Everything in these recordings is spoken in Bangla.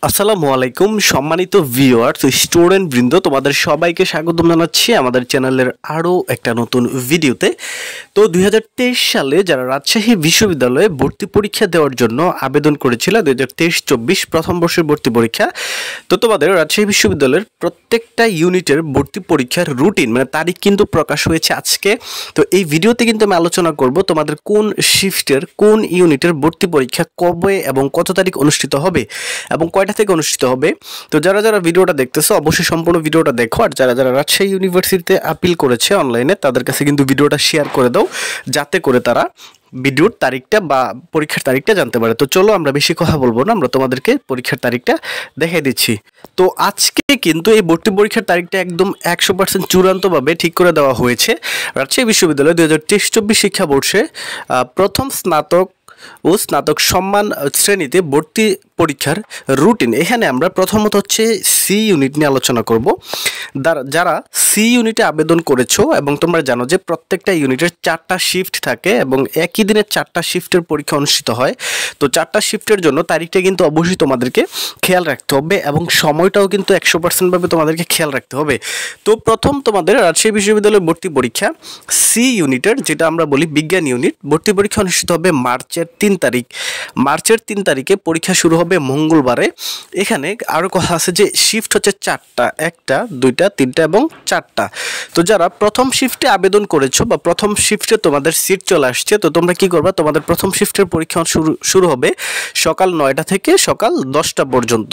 আসসালামু আলাইকুম সম্মানিত ভিউয়ার্স ও স্টুডেন্ট বৃন্দ, তোমাদের সবাইকে স্বাগতম জানাচ্ছি আমাদের চ্যানেলের আরও একটা নতুন ভিডিওতে। তো 2023 সালে যারা রাজশাহী বিশ্ববিদ্যালয়ে ভর্তি পরীক্ষা দেওয়ার জন্য আবেদন করেছিল 2023-24 প্রথম বর্ষের ভর্তি পরীক্ষা, তো তোমাদের রাজশাহী বিশ্ববিদ্যালয়ের প্রত্যেকটা ইউনিটের ভর্তি পরীক্ষার রুটিন মানে তারিখ কিন্তু প্রকাশ হয়েছে আজকে। তো এই ভিডিওতে কিন্তু আমি আলোচনা করব তোমাদের কোন শিফটের কোন ইউনিটের ভর্তি পরীক্ষা কবে এবং কত তারিখ অনুষ্ঠিত হবে এবং কয়টা থেকে অনুষ্ঠিত হবে। তো যারা যারা ভিডিওটা দেখতেছো অবশ্যই সম্পূর্ণ ভিডিওটা দেখো, আর যারা যারা রাজশাহী ইউনিভার্সিটিতে আপিল করেছে অনলাইনে তাদের কাছে কিন্তু ভিডিওটা শেয়ার করে দাও, যাতে করে তারা ভিডিওর তারিখটা বা পরীক্ষার তারিখটা জানতে পারে। তো চলো আমরা বেশি কথা বলবো না, আমরা তোমাদেরকে পরীক্ষার তারিখটা দেখাই দিচ্ছি। তো আজকে কিন্তু এই ভর্তি পরীক্ষার তারিখটা একদম 100% চূড়ান্তভাবে ঠিক করে দেওয়া হয়েছে। রাজশাহী বিশ্ববিদ্যালয় 2023-24 শিক্ষাবর্ষে প্রথম স্নাতক ও স্নাতক সম্মান শ্রেণীতে ভর্তি পরীক্ষার রুটিন। এখানে আমরা প্রথমত হচ্ছে সি ইউনিট নিয়ে আলোচনা করব। যারা সি ইউনিটে আবেদন করেছো এবং তোমরা জানো যে প্রত্যেকটা ইউনিটের 4টা শিফট থাকে এবং একই দিনে 4টা শিফটের পরীক্ষা অনুষ্ঠিত হয়। তো 4টা শিফটের জন্য তারিখটা কিন্তু অবশ্যই তোমাদেরকে খেয়াল রাখতে হবে এবং সময়টাও কিন্তু 100% ভাবে তোমাদেরকে খেয়াল রাখতে হবে। তো প্রথম তোমাদের রাজশাহী বিশ্ববিদ্যালয়ের ভর্তি পরীক্ষা সি ইউনিটের, যেটা আমরা বলি বিজ্ঞান ইউনিট, ভর্তি পরীক্ষা অনুষ্ঠিত হবে মার্চের 3 তারিখ। মার্চের 3 তারিখে পরীক্ষা শুরু হবে মঙ্গলবারে। এখানে আরও কথা আছে যে শিফট হচ্ছে 4টা, 1টা 2টা 3টা এবং 4টা। তো যারা প্রথম শিফটে আবেদন করেছো বা প্রথম শিফটে তোমাদের সিট চলে আসছে, তো তোমরা কি করবা, তোমাদের প্রথম শিফটের পরীক্ষা শুরু হবে সকাল 9টা থেকে সকাল 10টা পর্যন্ত।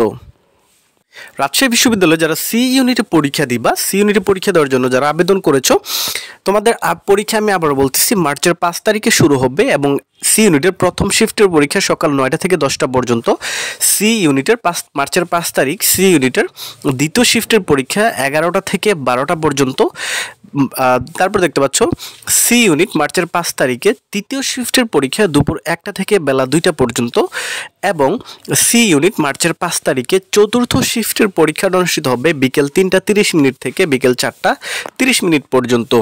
রাজশাহী বিশ্ববিদ্যালয়ে যারা সি ইউনিটে পরীক্ষা দিবা, সি ইউনিটে পরীক্ষা দেওয়ার জন্য যারা আবেদন করেছো, তোমাদের পরীক্ষা আমি আবার বলতেছি মার্চের 5 তারিখে শুরু হবে এবং সি ইউনিটের প্রথম শিফটের পরীক্ষা সকাল 9টা থেকে 10টা পর্যন্ত। সি ইউনিটের মার্চের 5 তারিখ সি ইউনিটের দ্বিতীয় শিফটের পরীক্ষা 11টা থেকে 12টা পর্যন্ত। তারপর দেখতে পাচ্ছ সি ইউনিট মার্চের 5 তারিখে তৃতীয় শিফটের পরীক্ষা দুপুর 1টা থেকে বেলা 2টা পর্যন্ত এবং সি ইউনিট মার্চের 5 তারিখে চতুর্থ শিফটের পরীক্ষাটা অনুষ্ঠিত হবে বিকেল 3টা 30 মিনিট থেকে বিকেল 4টা 30 মিনিট পর্যন্ত।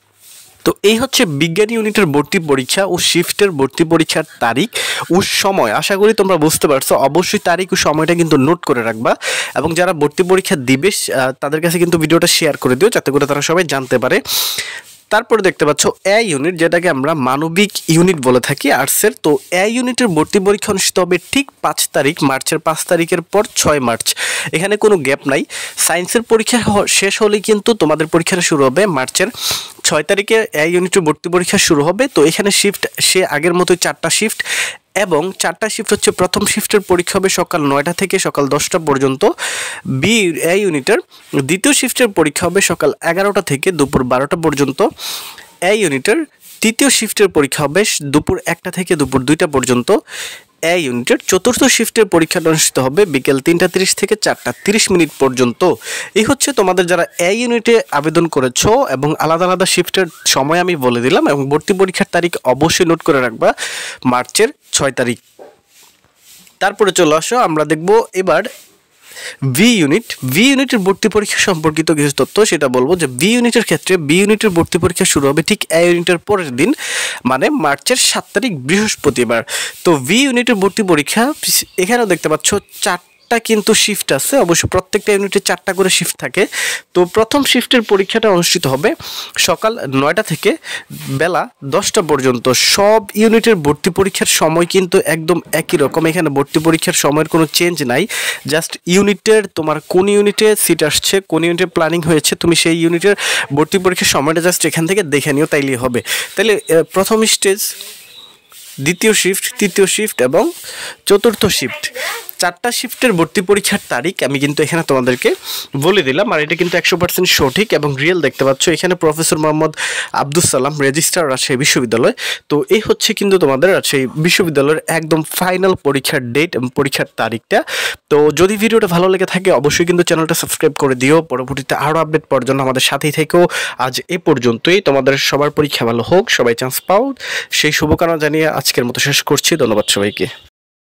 তো এই হচ্ছে বিজ্ঞান ইউনিটের ভর্তি পরীক্ষা ও শিফটের ভর্তি পরীক্ষার তারিখ ও সময়। আশা করি তোমরা বুঝতে পারছো। অবশ্যই তারিখ ও সময়টা কিন্তু নোট করে রাখবা এবং যারা ভর্তি পরীক্ষা দিবে তাদের কাছে কিন্তু ভিডিওটা শেয়ার করে দিও, যাতে করে তারা সবাই জানতে পারে। তারপরে দেখতে পাচ্ছ এ ইউনিট, যেটাকে আমরা মানবিক ইউনিট বলে থাকি আর্টসের। তো এ ইউনিটের ভর্তি পরীক্ষা অনুষ্ঠিত হবে ঠিক 5 তারিখ, মার্চের 5 তারিখের পর 6 মার্চ। এখানে কোনো গ্যাপ নাই। সায়েন্সের পরীক্ষা শেষ হলেই কিন্তু তোমাদের পরীক্ষাটা শুরু হবে মার্চের 6 তারিখে এ ইউনিটের ভর্তি পরীক্ষা শুরু হবে। তো এখানে শিফট সে আগের মতোই 4টা শিফট এবং 4টা শিফট হচ্ছে প্রথম শিফটের পরীক্ষা হবে সকাল 9টা থেকে সকাল 10টা পর্যন্ত। বি এ ইউনিটের দ্বিতীয় শিফটের পরীক্ষা হবে সকাল 11টা থেকে দুপুর 12টা পর্যন্ত। এ ইউনিটের তৃতীয় শিফটের পরীক্ষা হবে দুপুর 1টা থেকে দুপুর 2টা পর্যন্ত। এ ইউনিটের চতুর্থ শিফটের পরীক্ষাটা অনুষ্ঠিত হবে বিকেল 3টা 30 থেকে 4টা 30 মিনিট পর্যন্ত। এই হচ্ছে তোমাদের যারা এ ইউনিটে আবেদন করেছো এবং আলাদা আলাদা শিফটের সময় আমি বলে দিলাম এবং ভর্তি পরীক্ষার তারিখ অবশ্যই নোট করে রাখবা মার্চের 6 তারিখ। তারপরে চলে আসো, আমরা দেখব এবার ভি ইউনিটের ভর্তি পরীক্ষা সম্পর্কিত কিছু তথ্য। সেটা বলবো যে ভি ইউনিটের ক্ষেত্রে ভি ইউনিটের ভর্তি পরীক্ষা শুরু হবে ঠিক এ ইউনিটের পরের দিন, মানে মার্চের 7 তারিখ বৃহস্পতিবার। তো ভি ইউনিটের ভর্তি পরীক্ষা এখানেও দেখতে পাচ্ছ 4টা কিন্তু শিফট আছে। অবশ্য প্রত্যেকটা ইউনিটে 4টা করে শিফট থাকে। তো প্রথম শিফটের পরীক্ষাটা অনুষ্ঠিত হবে সকাল 9টা থেকে বেলা 10টা পর্যন্ত। সব ইউনিটের ভর্তি পরীক্ষার সময় কিন্তু একদম একই রকম। এখানে ভর্তি পরীক্ষার সময়ের কোনো চেঞ্জ নাই। জাস্ট ইউনিটের তোমার কোন ইউনিটে সিট আসছে, কোন ইউনিটে প্ল্যানিং হয়েছে, তুমি সেই ইউনিটের ভর্তি পরীক্ষার সময়টা জাস্ট এখান থেকে দেখে নিও, তাইলেই হবে। তাহলে প্রথম স্টেজ, দ্বিতীয় শিফট, তৃতীয় শিফট এবং চতুর্থ শিফট, 4টা শিফটের ভর্তি পরীক্ষার তারিখ আমি কিন্তু এখানে তোমাদেরকে বলে দিলাম। আর এটা কিন্তু 100% সঠিক এবং রিয়েল। দেখতে পাচ্ছ এখানে প্রফেসর মোহাম্মদ আব্দুল সালাম, রেজিস্ট্রার রাজশাহী বিশ্ববিদ্যালয়। তো এই হচ্ছে কিন্তু তোমাদের রাজশাহী বিশ্ববিদ্যালয়ের একদম ফাইনাল পরীক্ষার ডেট এবং পরীক্ষার তারিখটা। তো যদি ভিডিওটা ভালো লেগে থাকে অবশ্যই কিন্তু চ্যানেলটা সাবস্ক্রাইব করে দিও। পরবর্তীতে আরও আপডেট পাওয়ার জন্য আমাদের সাথেই থেকেও। আজ এ পর্যন্তই। তোমাদের সবার পরীক্ষা ভালো হোক, সবাই চান্স পাও, সেই শুভকামনা জানিয়ে আজকের মতো শেষ করছি। ধন্যবাদ সবাইকে।